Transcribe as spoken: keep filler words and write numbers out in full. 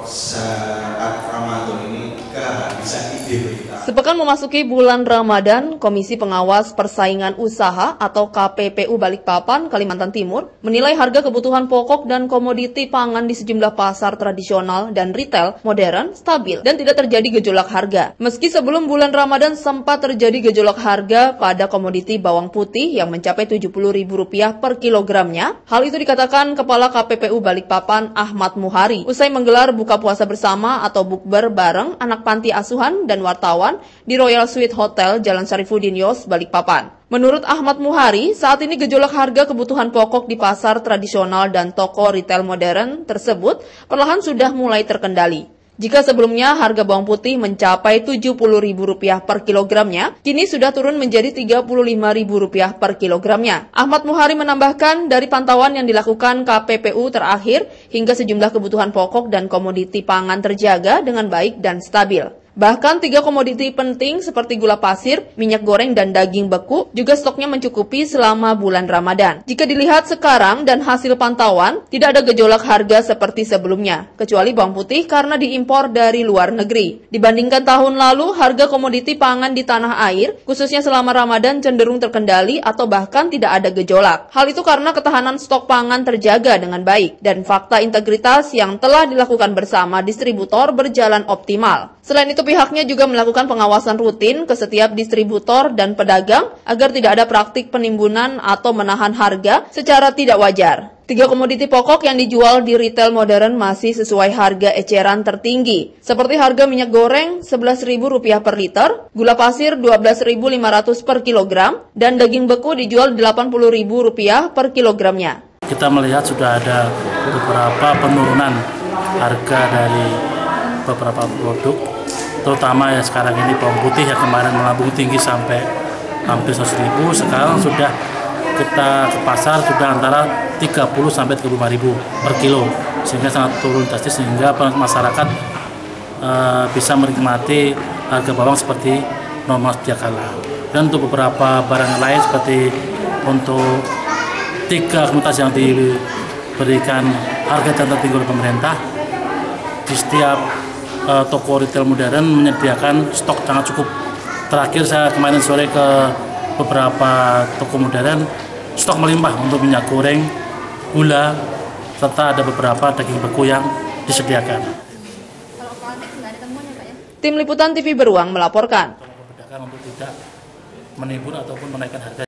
saat Ramadan ini kehabisan ide berita. Sepekan memasuki bulan Ramadan, Komisi Pengawas Persaingan Usaha atau K P P U Balikpapan, Kalimantan Timur, menilai harga kebutuhan pokok dan komoditi pangan di sejumlah pasar tradisional dan retail modern stabil dan tidak terjadi gejolak harga. Meski sebelum bulan Ramadan sempat terjadi gejolak harga pada komoditi bawang putih yang mencapai tujuh puluh ribu rupiah per kilogramnya, hal itu dikatakan Kepala K P P U Balikpapan Ahmad Muhari usai menggelar buka puasa bersama atau bukber bareng anak panti asuhan dan wartawan di Royal Suite Hotel Jalan Syarifuddin Yos, Balikpapan. Menurut Ahmad Muhari, saat ini gejolak harga kebutuhan pokok di pasar tradisional dan toko retail modern tersebut perlahan sudah mulai terkendali. Jika sebelumnya harga bawang putih mencapai tujuh puluh ribu rupiah per kilogramnya, kini sudah turun menjadi tiga puluh lima ribu rupiah per kilogramnya. Ahmad Muhari menambahkan, dari pantauan yang dilakukan K P P U terakhir, hingga sejumlah kebutuhan pokok dan komoditi pangan terjaga dengan baik dan stabil. Bahkan tiga komoditi penting seperti gula pasir, minyak goreng, dan daging beku juga stoknya mencukupi selama bulan Ramadan. Jika dilihat sekarang dan hasil pantauan, tidak ada gejolak harga seperti sebelumnya, kecuali bawang putih karena diimpor dari luar negeri. Dibandingkan tahun lalu, harga komoditi pangan di tanah air, khususnya selama Ramadan, cenderung terkendali atau bahkan tidak ada gejolak. Hal itu karena ketahanan stok pangan terjaga dengan baik, dan fakta integritas yang telah dilakukan bersama distributor berjalan optimal. Selain itu, pihaknya juga melakukan pengawasan rutin ke setiap distributor dan pedagang agar tidak ada praktik penimbunan atau menahan harga secara tidak wajar. Tiga komoditi pokok yang dijual di retail modern masih sesuai harga eceran tertinggi, seperti harga minyak goreng sebelas ribu rupiah per liter, gula pasir dua belas ribu lima ratus per kilogram, dan daging beku dijual delapan puluh ribu rupiah per kilogramnya. Kita melihat sudah ada beberapa penurunan harga dari beberapa produk, terutama ya sekarang ini bawang putih yang kemarin melambung tinggi sampai hampir seratus ribu, sekarang sudah kita ke pasar sudah antara tiga puluh sampai tiga puluh lima ribu per kilo, sehingga sangat turun drastis sehingga masyarakat e, bisa menikmati harga bawang seperti normal sedia kala. Dan untuk beberapa barang lain seperti untuk tiga komoditas yang diberikan harga tertinggi oleh pemerintah, di setiap Uh, toko retail modern menyediakan stok sangat cukup. Terakhir saya kemarin sore ke beberapa toko modern, stok melimpah untuk minyak goreng, gula, serta ada beberapa daging beku yang disediakan. Tim Liputan T V Beruang melaporkan. Untuk tidak menimbun ataupun menaikkan harga.